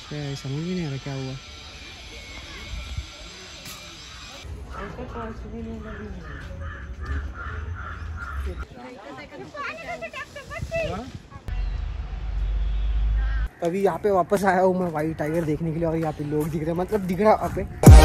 समझ में नहीं आ रहा क्या हुआ। अभी यहाँ पे वापस आया हूँ मैं व्हाइट टाइगर देखने के लिए, और यहाँ पे लोग दिख रहे हैं, मतलब दिख रहा यहाँ पे।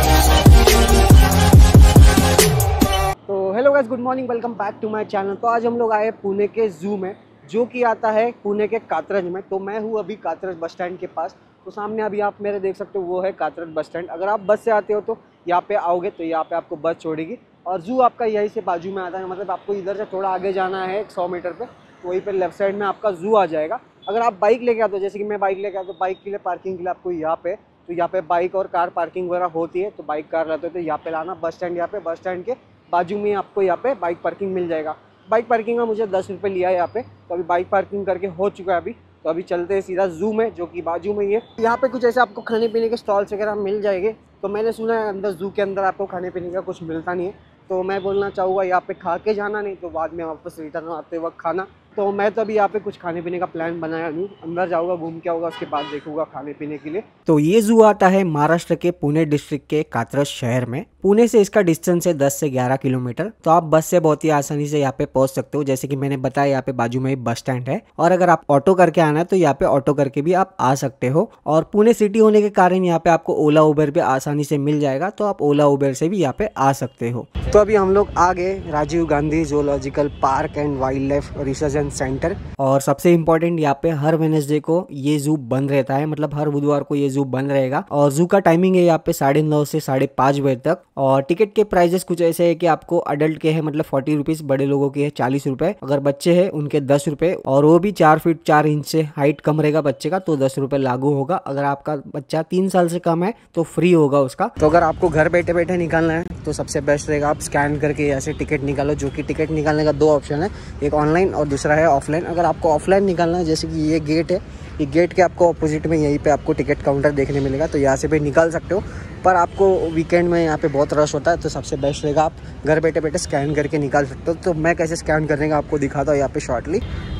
तो hello guys, good morning, welcome back to my channel. तो आज हम लोग आए पुणे के जू में, जो कि आता है पुणे के कात्रज में। तो मैं हूँ अभी कात्रज बस स्टैंड के पास। तो सामने अभी आप मेरे देख सकते हो वो है कात्रज बस स्टैंड। अगर आप बस से आते हो तो यहाँ पे आओगे तो यहाँ पे आपको बस छोड़ेगी, और जू आपका यहीं से बाजू में आता है। मतलब आपको इधर से थोड़ा आगे जाना है 100 मीटर पे, तो वहीं पे लेफ्ट साइड में आपका जू आ जाएगा। अगर आप बाइक लेके आते हो, जैसे कि मैं बाइक लेके आता हूँ, तो बाइक के लिए पार्किंग के लिए आपको यहाँ पे, तो यहाँ पे बाइक और कार पार्किंग वगैरह होती है। तो बाइक कार रहते हो तो यहाँ पे लाना, बस स्टैंड, यहाँ पे बस स्टैंड के बाजू में आपको यहाँ पे बाइक पार्किंग मिल जाएगा। बाइक पार्किंग का मुझे 10 रुपये लिया है यहाँ पे। तो अभी बाइक पार्किंग करके हो चुका है अभी। तो अभी चलते हैं सीधा जू में, जो कि बाजू में ही है। यहाँ पे कुछ ऐसे आपको खाने पीने के स्टॉल्स वगैरह मिल जाएंगे। तो मैंने सुना है अंदर जू के अंदर आपको खाने पीने का कुछ मिलता नहीं है। तो मैं बोलना चाहूँगा यहाँ पे खा के जाना, नहीं तो बाद में वापस रिटर्न आते वक्त खाना। तो मैं तो अभी यहाँ पे कुछ खाने पीने का प्लान बनाया नहीं, अंदर जाऊँगा, घूम के आऊँगा, उसके बाद देखूँगा खाने पीने के लिए। तो ये जू आता है महाराष्ट्र के पुणे डिस्ट्रिक्ट के कात्रज शहर में। पुणे से इसका डिस्टेंस है 10 से 11 किलोमीटर। तो आप बस से बहुत ही आसानी से यहाँ पे पहुंच सकते हो। जैसे कि मैंने बताया, यहाँ पे बाजू में ही बस स्टैंड है, और अगर आप ऑटो करके आना है तो यहाँ पे ऑटो करके भी आप आ सकते हो। और पुणे सिटी होने के कारण यहाँ पे आपको ओला उबर भी आसानी से मिल जाएगा, तो आप ओला उबर से भी यहाँ पे आ सकते हो। तो अभी हम लोग आ गए Rajiv Gandhi zoological park and wildlife research and centre. और सबसे इम्पोर्टेंट, यहाँ पे हर वेडनेसडे को ये जू बंद रहता है, मतलब हर बुधवार को ये जू बंद रहेगा। और जू का टाइमिंग है यहाँ पे 9:30 से 5:30 बजे तक। और टिकट के प्राइजेस कुछ ऐसे है कि आपको अडल्ट के है मतलब 40 रुपीज, बड़े लोगों के है 40 रुपए, अगर बच्चे है उनके 10 रुपए, और वो भी 4 फीट 4 इंच से हाइट कम रहेगा बच्चे का तो 10 रुपए लागू होगा। अगर आपका बच्चा 3 साल से कम है तो फ्री होगा उसका। तो अगर आपको घर बैठे बैठे निकालना है तो सबसे बेस्ट रहेगा आप स्कैन करके ऐसे टिकट निकालो। जो कि टिकट निकालने का 2 ऑप्शन है, एक ऑनलाइन और दूसरा है ऑफलाइन। अगर आपको ऑफलाइन निकालना है, जैसे कि ये गेट है, ये गेट के आपको ऑपोजिट में यहीं पे आपको टिकट काउंटर देखने मिलेगा, तो यहाँ से भी निकाल सकते हो। पर आपको वीकेंड में यहाँ पे बहुत रश होता है, तो सबसे बेस्ट रहेगा आप घर बैठे बैठे स्कैन करके निकाल सकते हो। तो मैं कैसे स्कैन करने का आपको दिखाता हूँ यहाँ पे शॉर्टली।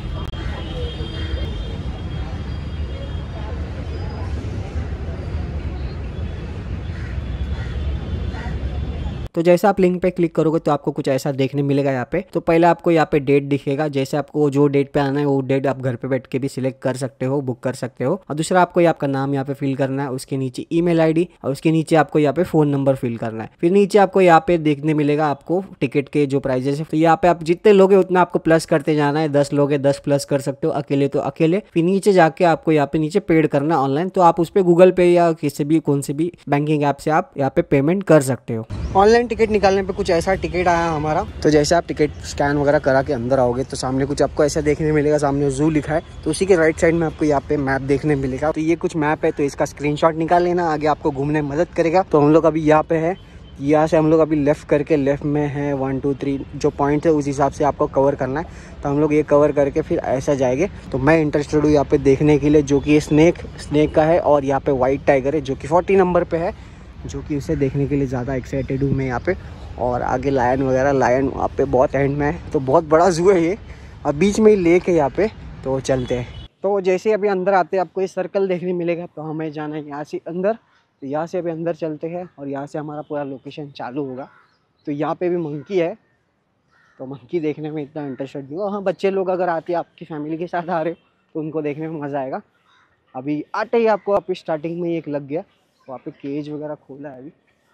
तो जैसे आप लिंक पे क्लिक करोगे तो आपको कुछ ऐसा देखने मिलेगा यहाँ पे। तो पहले आपको यहाँ पे डेट दिखेगा, जैसे आपको जो डेट पे आना है वो डेट आप घर पे बैठ के भी सिलेक्ट कर सकते हो, बुक कर सकते हो। और दूसरा आपको आपका नाम यहाँ पे फिल करना है, उसके नीचे ईमेल आईडी, और उसके नीचे आपको यहाँ पे फोन नंबर फिल करना है। फिर नीचे आपको यहाँ पे देखने मिलेगा आपको टिकट के जो प्राइजेस है। तो यहाँ पे आप जितने लोग हैं उतना आपको प्लस करते जाना है। 10 लोग है 10 प्लस कर सकते हो, अकेले तो अकेले। फिर नीचे जाके आपको यहाँ पे नीचे पेड करना ऑनलाइन, तो आप उस पर गूगल पे या किसी भी कौन से भी बैंकिंग ऐप से आप यहाँ पे पेमेंट कर सकते हो। ऑनलाइन टिकट निकालने पे कुछ ऐसा टिकट आया हमारा। तो जैसे आप टिकट स्कैन वगैरह करा के अंदर आओगे तो सामने कुछ आपको ऐसा देखने मिलेगा, सामने जू लिखा है, तो उसी के राइट साइड में आपको यहाँ पे मैप देखने मिलेगा। तो ये कुछ मैप है, तो इसका स्क्रीनशॉट निकाल लेना, आगे आपको घूमने में मदद करेगा। तो हम लोग अभी यहाँ पे है, यहाँ से हम लोग अभी लेफ्ट करके, लेफ्ट में है 1 2 3 जो पॉइंट है उस हिसाब से आपको कवर करना है। तो हम लोग ये कवर करके फिर ऐसा जाएंगे। तो मैं इंटरेस्टेड हूँ यहाँ पे देखने के लिए, जो कि स्नेक का है, और यहाँ पे व्हाइट टाइगर है जो कि 40 नंबर पे है, जो कि उसे देखने के लिए ज़्यादा एक्साइटेड हूँ मैं यहाँ पे। और आगे लायन वगैरह, लायन वहाँ पे बहुत एंड में है। तो बहुत बड़ा जू है ये, और बीच में ही लेक है यहाँ पे। तो चलते हैं। तो जैसे अभी अंदर आते हैं आपको ये सर्कल देखने मिलेगा, तो हमें जाना है यहाँ से अंदर। तो यहाँ से अभी अंदर चलते हैं, और यहाँ से हमारा पूरा लोकेशन चालू होगा। तो यहाँ पे भी मंकी है, तो मंकी देखने में इतना इंटरेस्टेड नहीं हो। हाँ, बच्चे लोग अगर आते हैं आपकी फैमिली के साथ आ रहे हो तो उनको देखने में मज़ा आएगा। अभी आते ही आपको अभी स्टार्टिंग में ही एक लग गया, वहाँ पे केज वगैरह खोला है अभी।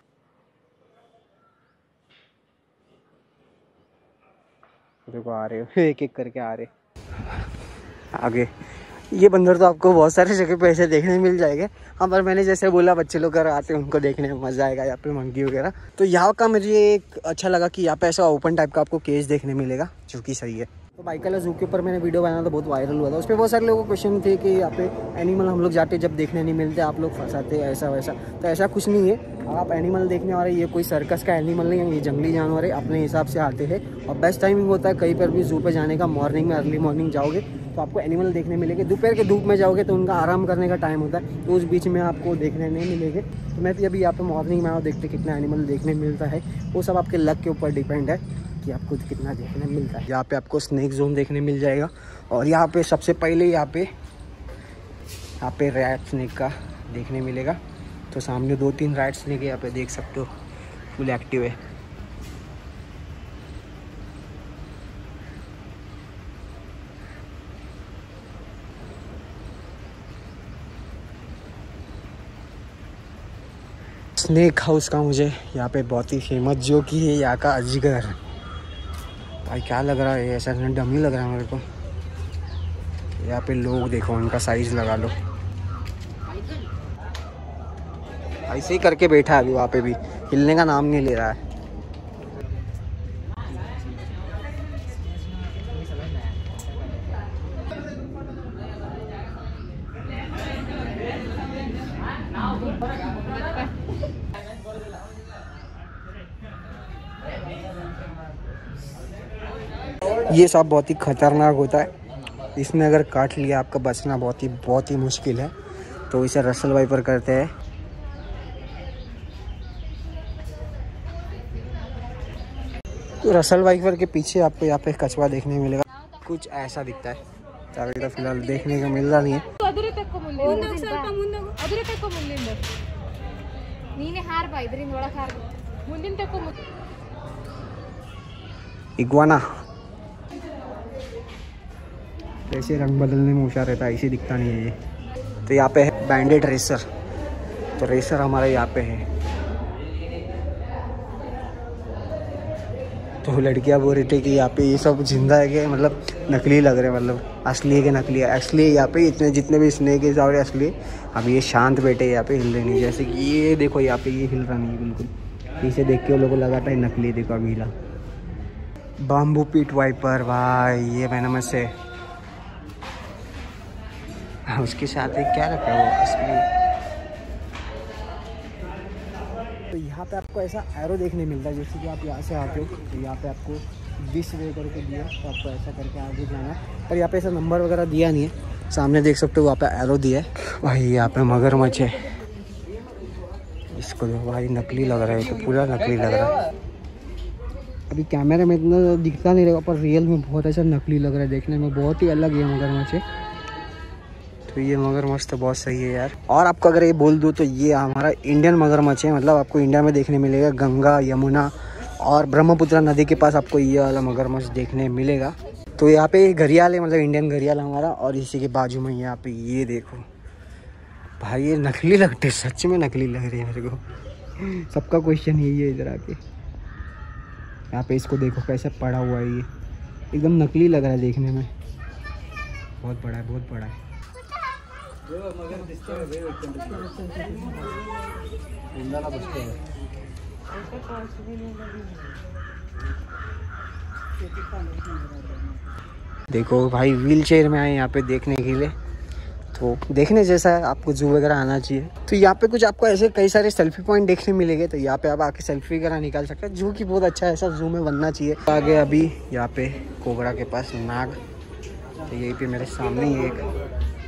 देखो आ रहे हो, एक एक करके आ रहे आगे। ये बंदर तो आपको बहुत सारे जगह पे ऐसे देखने मिल जाएंगे। हाँ, पर मैंने जैसे बोला बच्चे लोग अगर आते हैं उनको देखने में मज़ा आएगा, यहाँ पे मंकी वगैरह। तो यहाँ का मुझे एक अच्छा लगा कि यहाँ पे ऐसा ओपन टाइप का आपको केज देखने मिलेगा, जो कि सही है। तो बाइकाला जू के ऊपर मैंने वीडियो बनाया था, बहुत वायरल हुआ था। उस पर बहुत सारे लोगों को क्वेश्चन थे कि यहाँ पे एनिमल हम लोग जाते जब देखने नहीं मिलते, आप लोग फंसाते ऐसा वैसा। तो ऐसा कुछ नहीं है, आप एनिमल देखने वाले, ये कोई सर्कस का एनिमल नहीं है, ये जंगली जानवर है, अपने हिसाब से आते हैं। और बेस्ट टाइमिंग होता है कहीं पर भी जू पे जाने का, मॉर्निंग में, अर्ली मॉर्निंग जाओगे तो आपको एनिमल देखने मिलेंगे। दोपहर के धूप में जाओगे तो उनका आराम करने का टाइम होता है, तो उस बीच में आपको देखने नहीं मिलेंगे। तो मैं भी अभी यहाँ पे मॉर्निंग में आओ, देखते कितना एनिमल देखने मिलता है। वो सब आपके लक के ऊपर डिपेंड है कि आपको कितना देखने मिलता है। यहाँ पे आपको स्नेक जोन देखने मिल जाएगा, और यहाँ पे सबसे पहले यहाँ पे रैट स्नेक का देखने मिलेगा। तो सामने 2-3 राइड्स लेके यहाँ पे देख सकते हो फुल एक्टिव है। स्नेक हाउस का मुझे यहाँ पे बहुत ही फेमस जो कि है यहाँ का अजगर। भाई क्या लग रहा है, ऐसा डमी लग रहा है मेरे को। यहाँ पे लोग देखो, उनका साइज लगा लो। ऐसे ही करके बैठा है अभी, वहाँ पे भी हिलने का नाम नहीं ले रहा है। ये सब बहुत ही खतरनाक होता है, इसमें अगर काट लिया आपका बचना बहुत ही मुश्किल है। तो इसे रसल वाइपर करते हैं। तो रसल वाइपर के पीछे आपको यहाँ पे कछुआ देखने मिलेगा, कुछ ऐसा दिखता है। अभी तो फिलहाल देखने को मिल रहा नहीं है। इग्वाना ऐसे रंग बदलने में होशियार रहता है, ऐसे दिखता नहीं है ये। तो यहाँ पे है बैंडेड रेसर। तो रेसर हमारा यहाँ पे है। तो लड़कियाँ बोल रही थी कि यहाँ पे ये सब जिंदा है कि मतलब नकली लग रहे हैं, मतलब असली है कि नकली है। असली यहाँ पे इतने जितने भी स्नेक है सारे असली। अभी ये शांत बैठे यहाँ पे, हिल रहे नहीं। जैसे कि ये देखो यहाँ पे ये हिल रहा नहीं बिल्कुल। इसे देख के वो लोगों को लगाता है नकली। देखो अभी हिला। बाम्बू पीट वाइपर भाई, ये मैंने में से उसके साथ एक क्या रखा है वो असली। तो यहाँ पे आपको ऐसा एरो देखने मिलता है, जैसे कि आप यहाँ से आते हो तो यहाँ पे आपको 20 वे करके दिया, तो आपको ऐसा करके आगे जाना है। पर यहाँ पे ऐसा नंबर वगैरह दिया नहीं है। सामने देख सकते हो वहाँ पे एरो दिया है। भाई यहाँ पे मगरमच्छ है, इसको देखो भाई, नकली लग रहा है, तो पूरा नकली लग रहा है। अभी कैमरे में इतना दिखता नहीं रहेगा, पर रियल में बहुत ऐसा नकली लग रहा है, देखने में बहुत ही अलग ये मगरमच्छ है। तो ये मगरमच्छ तो बहुत सही है यार। और आपको अगर ये बोल दूँ तो ये हमारा इंडियन मगरमच्छ है, मतलब आपको इंडिया में देखने मिलेगा। गंगा, यमुना और ब्रह्मपुत्र नदी के पास आपको ये वाला मगरमच्छ देखने मिलेगा। तो यहाँ पे घड़ियाल है, मतलब इंडियन घड़ियाल हमारा। और इसी के बाजू में यहाँ पे ये देखो भाई, ये नकली लगते, सच में नकली लग रही है मेरे को। सबका क्वेश्चन यही है इधर आके। यहाँ पे इसको देखो कैसे पड़ा हुआ है, ये एकदम नकली लग रहा है देखने में। बहुत बड़ा है, बहुत बड़ा है। देखो भाई, व्हील चेयर में आए यहाँ पे देखने के लिए, तो देखने जैसा है। आपको जू वगैरह आना चाहिए। तो यहाँ पे कुछ आपको ऐसे कई सारे सेल्फी पॉइंट देखने मिलेंगे, तो यहाँ पे आप आके सेल्फी वगैरह निकाल सकते हैं। जू की बहुत अच्छा है, ऐसा जू में बनना चाहिए। आगे अभी यहाँ पे कोबरा के पास नाग, तो यहीं पे मेरे सामने ही एक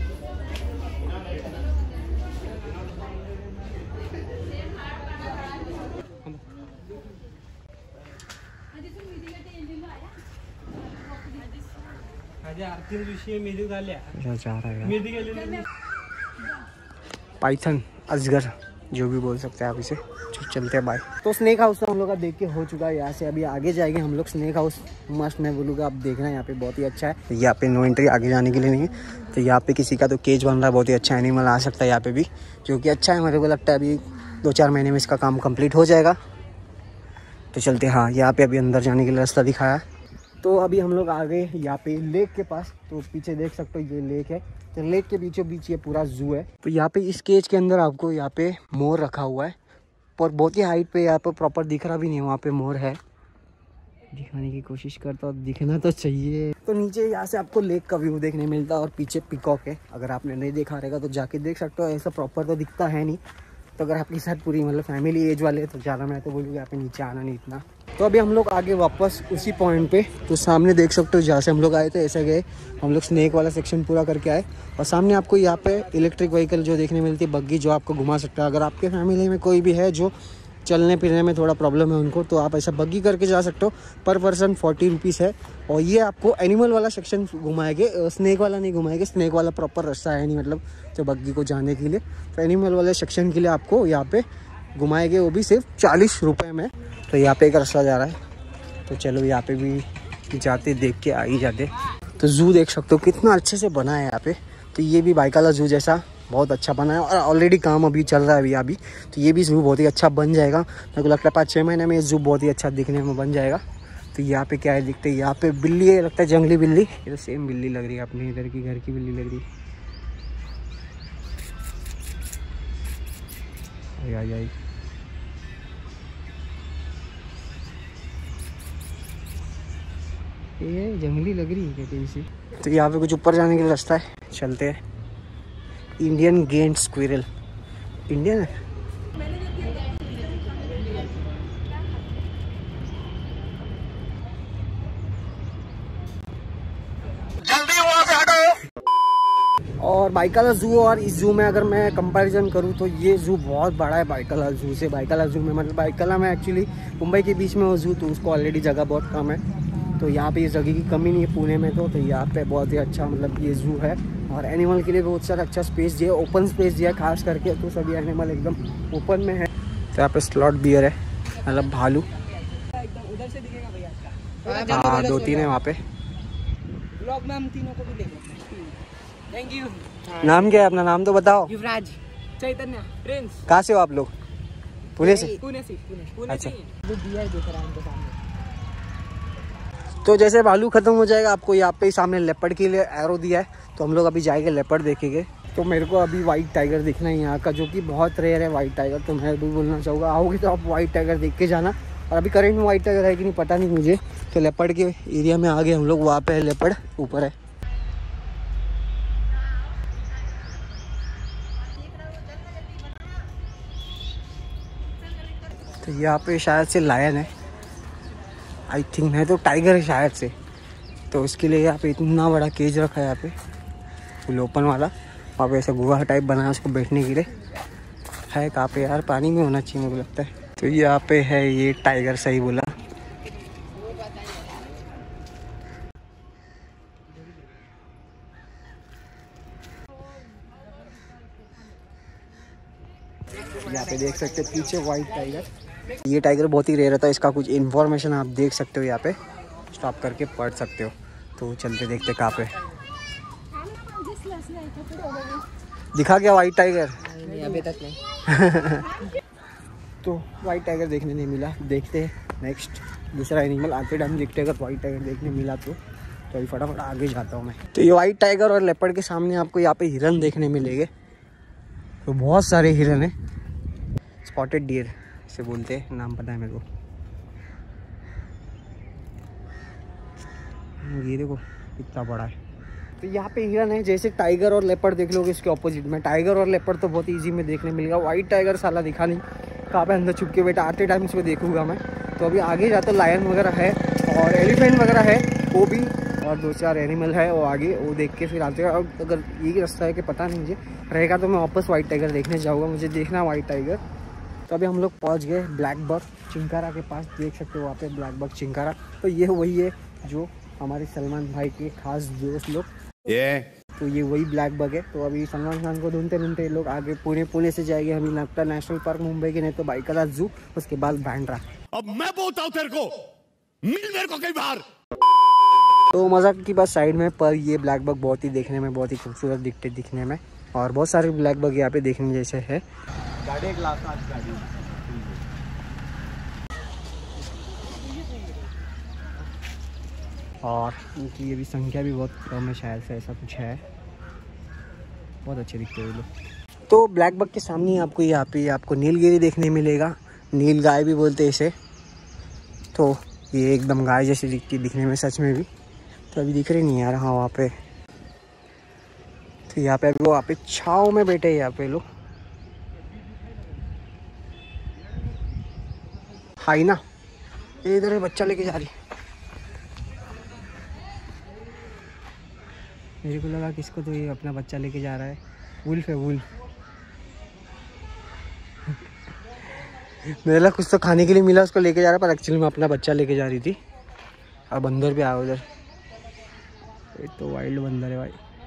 पाइथन, अजगर, जो भी बोल सकते हैं आप इसे। चलते हैं बाय। तो स्नेक हाउस तो हम लोग का देख के हो चुका है। यहाँ से अभी आगे जाएंगे हम लोग। स्नेक हाउस मस्त, मैं बोलूँगा आप देखना, यहाँ पे बहुत ही अच्छा है। तो यहाँ पे नो एंट्री आगे जाने के लिए नहीं है। तो यहाँ पे किसी का तो केज बन रहा है, बहुत ही अच्छा एनिमल आ सकता है यहाँ पे भी, जो कि अच्छा है। मेरे को लगता है अभी 2-4 महीने में इसका काम कम्प्लीट हो जाएगा। तो चलते हैं। हाँ, यहाँ पे अभी अंदर जाने के लिए रास्ता दिखाया। तो अभी हम लोग आ गए यहाँ पे लेक के पास। तो पीछे देख सकते हो ये लेक है। तो लेक के बीचों बीच ये पूरा जू है। तो यहाँ पे इस केज के अंदर आपको यहाँ पे मोर रखा हुआ है, और बहुत ही हाइट पे यहाँ पे प्रॉपर दिख रहा भी नहीं है, वहाँ पे मोर है। दिखाने की कोशिश करता हूँ, दिखना तो चाहिए। तो नीचे यहाँ से आपको लेक का व्यू देखने मिलता है, और पीछे पिकॉक है। अगर आपने नहीं देखा रहेगा तो जाके देख सकते हो। ऐसा प्रॉपर तो दिखता है नहीं। तो अगर आपके साथ पूरी मतलब फैमिली एज वाले तो ज़्यादा, मैं तो बोलूँगा यहाँ पे नीचे आना नहीं इतना। तो अभी हम लोग आगे वापस उसी पॉइंट पे, तो सामने देख सकते हो जहाँ से हम लोग आए थे, ऐसे गए हम लोग। स्नेक वाला सेक्शन पूरा करके आए, और सामने आपको यहाँ पे इलेक्ट्रिक व्हीकल जो देखने मिलती है, बग्गी, जो आपको घुमा सकता है। अगर आपके फैमिली में कोई भी है जो चलने फिरने में थोड़ा प्रॉब्लम है उनको, तो आप ऐसा बग्गी करके जा सकते हो। पर पर्सन 40 रुपीज़ है। और ये आपको एनिमल वाला सेक्शन घुमाएंगे, स्नैक वाला नहीं घुमाएंगे। स्नैक वाला प्रॉपर रास्ता है नहीं, मतलब जो बग्गी को जाने के लिए। तो एनिमल वाले सेक्शन के लिए आपको यहाँ पे घुमाएंगे, वो भी सिर्फ 40 रुपये में। तो यहाँ पे एक रास्ता जा रहा है, तो चलो यहाँ पे भी जाते, देख के आ ही जाते। तो जू देख सकते हो कितना अच्छे से बना है यहाँ पे। तो ये भी बाइकाला जू जैसा बहुत अच्छा बना है, और ऑलरेडी काम अभी चल रहा है अभी। तो ये भी जू बहुत ही अच्छा बन जाएगा। मेरे को लगता है 5-6 महीने में ये जू बहुत ही अच्छा दिखने में बन जाएगा। तो यहाँ पे क्या है दिखते हैं, यहाँ पे बिल्ली है, लगता है जंगली बिल्ली। ये तो सेम बिल्ली लग रही है, अपने इधर की घर की बिल्ली लग रही है। ये जंगली लग रही है क्या कहीं से। तो यहाँ पे कुछ ऊपर जाने के लिए रास्ता है, चलते हैं। इंडियन गेंट स्क्विरल, इंडियन है। और बाइकाला जू और इस जू में अगर मैं कंपैरिजन करूँ तो ये जू बहुत बड़ा है बाइकाला जू से। बाइकाला जू में मतलब बाइकाला में एक्चुअली मुंबई के बीच में वो जू, तो उसको ऑलरेडी जगह बहुत कम है। तो यहाँ पे इस जगह की कमी नहीं है पुणे में। तो यहाँ पे बहुत ही अच्छा मतलब ये जू है, और एनिमल के लिए बहुत सारा अच्छा स्पेस दिया, ओपन स्पेस दिया खास करके। तो सभी एनिमल एकदम ओपन में है। तो यहाँ पे स्लॉट बियर है, मतलब भालू। उधर से दिखेगा भैया। हाँ 2-3 है वहाँ पे। ब्लॉग में हम तीनों को भी देंगे। Thank you. नाम क्या है अपना? नाम तो बताओ। युवराज, चैतन्य, प्रिंस। कहाँ से हो आप लोग? पुणे से? पुणे से। अच्छा। जो दिया है देख रहा है उनके सामने। तो जैसे भालू खत्म हो जाएगा, आपको यहाँ पे सामने लेपर्ड के लिए एरो दिया है। तो हम लोग अभी जाएंगे लेपर्ड देखेंगे। तो मेरे को अभी वाइट टाइगर दिखना है यहाँ का, जो कि बहुत रेयर है वाइट टाइगर। तो मैं भी बोलना चाहूँगा, आओगे तो आप वाइट टाइगर देख के जाना। और अभी करंट में वाइट टाइगर है कि नहीं पता नहीं मुझे। तो लेपर्ड के एरिया में आ गए हम लोग, वहाँ पे है लेपर्ड, ऊपर है। तो यहाँ पे शायद से लायन है, आई थिंक, है तो टाइगर है शायद से। तो उसके लिए यहाँ पे इतना बड़ा केज रखा है यहाँ पे, फुल ओपन वाला। वहाँ पे ऐसा गुहा टाइप बना है उसको बैठने के लिए। है कहाँ पे यार? पानी में होना चाहिए मुझे लगता है। तो यहाँ पे है ये टाइगर, सही बोला। यहाँ पे देख सकते हैं पीछे वाइट टाइगर। ये टाइगर बहुत ही रेयर था, इसका कुछ इन्फॉर्मेशन आप देख सकते हो यहाँ पे, स्टॉप करके पढ़ सकते हो। तो चलते देखते कहाँ पे दिखा गया वाइट टाइगर। अभी तक नहीं। तो वाइट टाइगर देखने नहीं मिला, देखते हैं नेक्स्ट दूसरा एनिमल आते टाइम देखते। अगर वाइट टाइगर देखने मिला तो अभी फटाफट आगे जाता हूँ मैं। तो ये वाइट टाइगर और लेपर्ड के सामने आपको यहाँ पे हिरन देखने मिलेंगे। तो बहुत सारे हिरन है, स्पॉटेड डियर इसे बोलते हैं, नाम पता है मेरे को। ये देखो कितना बड़ा है। तो यहाँ पे हिरन है, जैसे टाइगर और लेपर्ड देख लोगे इसके ऑपोजिट में। टाइगर और लेपर्ड तो बहुत इजी में देखने मिलेगा। वाइट टाइगर साला दिखा नहीं, कहाँ पे अंदर छुप के बैठा, आते टाइम इसको देखूंगा मैं। तो अभी आगे जाते लायन वगैरह है और एलिफेंट वगैरह है, वो भी, और 2-4 एनिमल है वो आगे, वो देख के फिर आते हैं। और अगर ये रास्ता है कि पता नहीं मुझे रहेगा, तो मैं वापस वाइट टाइगर देखने जाऊँगा। मुझे देखना वाइट टाइगर। तो अभी हम लोग पहुँच गए ब्लैक बक चिंकारा के पास, देख सकते हो वहाँ पे ब्लैक बक चिंकारा। तो ये वही है जो हमारे सलमान भाई के खास दोस्त लोग, तो ये वही ब्लैक बग है। तो अभी सलमान खान को ढूंढते लोग आगे पुणे से जाएंगे हमें लगता है नेशनल पार्क मुंबई के, नहीं तो बाइकाला जू, उसके बाद बांद्रा। अब मैं बोलता हूँ तेरे को, मिल मेरे को कई बार। तो मजाक की बात साइड में, पर ये ब्लैक बग बहुत ही देखने में बहुत ही खूबसूरत दिखते दिखने में, और बहुत सारे ब्लैक बग यहाँ पे देखने जैसे है। गाड़ी और इनकी ये भी संख्या भी बहुत कम है शायद से, ऐसा कुछ है। बहुत अच्छे दिखते हैं ये लोग। तो ब्लैक बक के सामने आपको यहाँ पे आपको नीलगिरी देखने मिलेगा, नील गाय भी बोलते हैं इसे। तो ये एकदम गाय जैसी दिखती दिखने में सच में भी। तो अभी दिख रही नहीं यार, हाँ वहाँ पे। तो यहाँ पे अभी वो वहाँ पे छाँव में बैठे हैं यहाँ पे लोग। हाई ना, ये इधर बच्चा लेके जा रही। मेरे को लगा किसको, तो ये अपना बच्चा लेके जा रहा है। वुल्फ है, वुल्फ। मेरे लिए कुछ तो खाने के लिए मिला, उसको लेके जा रहा, पर एक्चुअली मैं अपना बच्चा लेके जा रही थी। और बंदर भी आया उधर, ये तो वाइल्ड बंदर है भाई,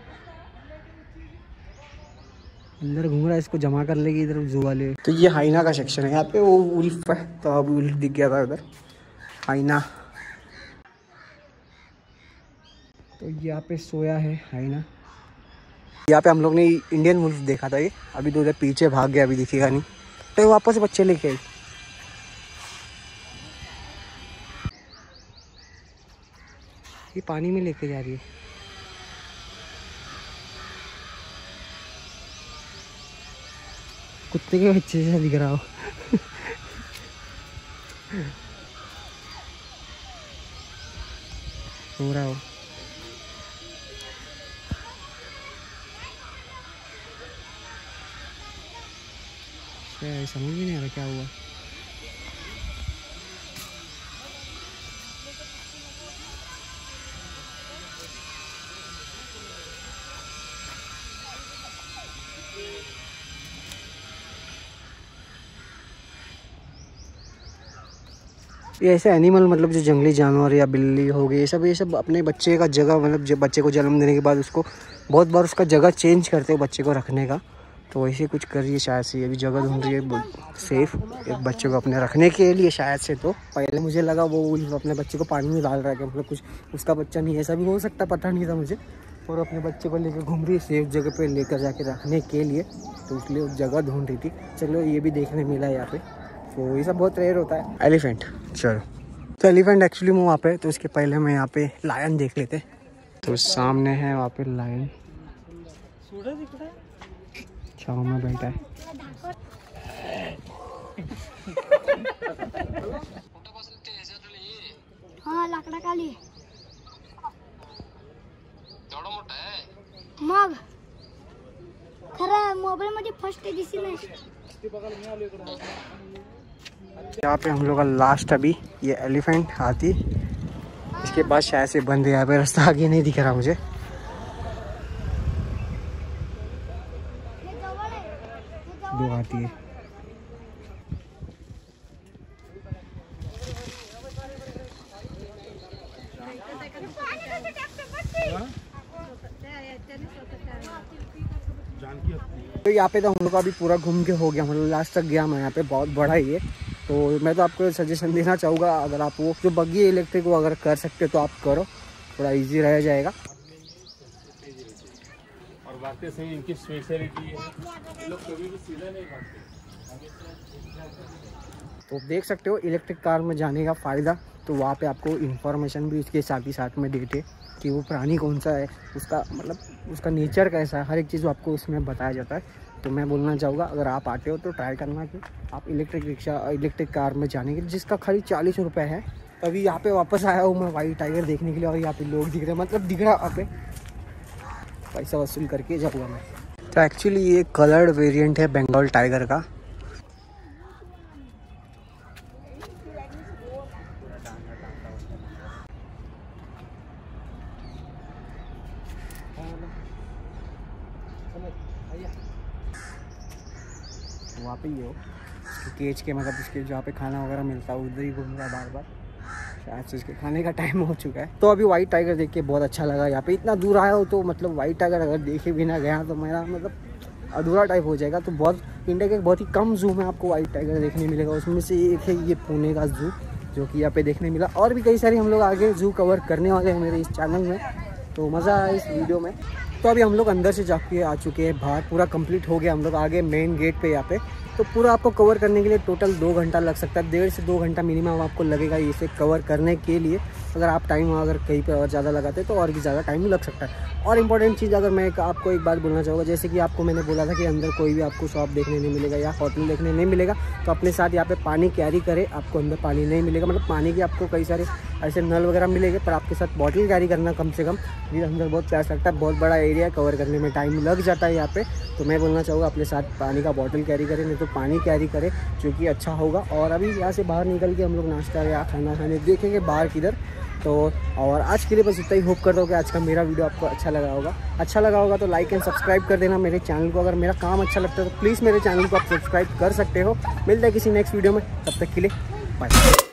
अंदर घूम रहा है, इसको जमा कर लेगी इधर जू वाले। तो ये हाइना का सेक्शन है, यहाँ पे वो उल्फ है, तो अब उल्फ दिख गया था उधर, हाइना। तो यहाँ पे सोया है हाइना। यहाँ पे हम लोग ने इंडियन वुल्फ देखा था, ये अभी तो उधर पीछे भाग गया, अभी दिखेगा नहीं, तो वापस बच्चे लेके आई। ये पानी में लेके जा रही है। कुत्ते के बच्चे जैसा दिख रहा हो। सो रहा हो। समझ में नहीं आ रहा क्या हुआ। ये ऐसे एनिमल मतलब जो जंगली जानवर या बिल्ली हो गई, ये सब अपने बच्चे का जगह, मतलब जब बच्चे को जन्म देने के बाद उसको बहुत बार उसका जगह चेंज करते हो बच्चे को रखने का। तो वैसे कुछ कर रही है शायद से, अभी जगह ढूंढ रही है सेफ एक बच्चे को अपने रखने के लिए शायद से। तो पहले मुझे लगा वो अपने बच्चे को पानी में डाल रहा है, मतलब कुछ उसका बच्चा नहीं, ऐसा भी हो सकता, पता नहीं था मुझे। और अपने बच्चे को लेकर घूम रही है सेफ जगह पे लेकर जाके रखने के लिए, तो इसलिए उस जगह ढूंढ रही थी। चलो ये भी देखने मिला यहाँ पे, तो ये सब बहुत रेयर होता है। एलिफेंट, चलो तो एलिफेंट एक्चुअली मैं वहाँ पे, तो इसके पहले मैं यहाँ पे लायन देख लेते। तो सामने है वहाँ पे लायन, छाँव में बैठा है। हाँ लाकडा खाली मग खरं मोबाईल मध्ये फर्स्ट दिसी नाही। यहाँ पे हम लोग का लास्ट अभी ये एलिफेंट हाथी, इसके बाद शायद से बंद है, यहाँ पे रास्ता आगे नहीं दिख रहा मुझे। दो हाथी है। तो यहाँ पे तो हम लोग का अभी पूरा घूम के हो गया, मतलब लास्ट तक गया मैं। यहाँ पे बहुत बड़ा ही है, तो मैं तो आपको सजेशन देना चाहूँगा, अगर आप वो जो बग्गी इलेक्ट्रिक वो अगर कर सकते हो तो आप करो, थोड़ा इजी रह जाएगा। और बातें सही, इनकी स्पेशलिटी है, लोग कभी भी सीधा नहीं भागते। तो देख सकते हो इलेक्ट्रिक कार में जाने का फ़ायदा, तो वहाँ पे आपको इन्फॉर्मेशन भी उसके साथ ही साथ में देते कि वो प्राणी कौन सा है, उसका मतलब उसका नेचर कैसा है, हर एक चीज़ आपको उसमें बताया जाता है। तो मैं बोलना चाहूँगा अगर आप आते हो तो ट्राई करना कि आप इलेक्ट्रिक कार में जाने के, जिसका खाली 40 रुपये है। अभी यहाँ पे वापस आया हूँ मैं वाइट टाइगर देखने के लिए, और यहाँ पे लोग दिख रहे हैं, मतलब दिख रहा है, यहाँ पे पैसा वसूल करके जाऊँगा मैं। तो एक्चुअली ये कलर्ड वेरिएंट है बंगाल टाइगर का। वहाँ पे ही हो केज के, मतलब उसके जहाँ पे खाना वगैरह मिलता है उधर ही घूम रहा बार बार, शायद से उसके खाने का टाइम हो चुका है। तो अभी वाइट टाइगर देख के बहुत अच्छा लगा। यहाँ पे इतना दूर आया हो तो मतलब वाइट टाइगर अगर देखे भी ना गया तो मेरा मतलब अधूरा टाइप हो जाएगा। तो बहुत इंडिया के बहुत ही कम जू में आपको वाइट टाइगर देखने मिलेगा, उसमें से एक है ये पुणे का जू जो कि यहाँ पे देखने मिला। और भी कई सारे हम लोग आगे जू कवर करने वाले हैं मेरे इस चैनल में, तो मज़ा आया इस वीडियो में। तो अभी हम लोग अंदर से जाके आ चुके हैं बाहर, पूरा कंप्लीट हो गया हम लोग आगे मेन गेट पे यहाँ पे। तो पूरा आपको कवर करने के लिए टोटल 2 घंटा लग सकता है, 1.5 से 2 घंटा मिनिमम आपको लगेगा इसे कवर करने के लिए। अगर आप टाइम अगर कहीं पे और ज़्यादा लगाते तो और भी ज़्यादा टाइम लग सकता है। और इम्पॉर्टेंट चीज़ अगर मैं आपको एक बात बोलना चाहूँगा, जैसे कि आपको मैंने बोला था कि अंदर कोई भी आपको शॉप देखने नहीं मिलेगा या होटल देखने नहीं मिलेगा, तो अपने साथ यहाँ पे पानी कैरी करें। आपको अंदर पानी नहीं मिलेगा, मतलब पानी के आपको कई सारे ऐसे नल वगैरह मिलेंगे, पर आपके साथ बॉटल कैरी करना कम से कम। ये अंदर बहुत प्यास लगता है, बहुत बड़ा एरिया कवर करने में टाइम लग जाता है यहाँ पे। तो मैं बोलना चाहूँगा अपने साथ पानी का बॉटल कैरी करें, नहीं तो पानी कैरी करें, जो कि अच्छा होगा। और अभी यहाँ से बाहर निकल के हम लोग नाश्ता या खाना खाने देखेंगे बाहर किधर, तो और आज के लिए बस इतना ही। होप करता हूँ कि आज का मेरा वीडियो आपको अच्छा लगा होगा तो लाइक एंड सब्सक्राइब कर देना मेरे चैनल को। अगर मेरा काम अच्छा लगता है तो प्लीज़ मेरे चैनल को आप सब्सक्राइब कर सकते हो। मिलते हैं किसी नेक्स्ट वीडियो में, तब तक के लिए बाय।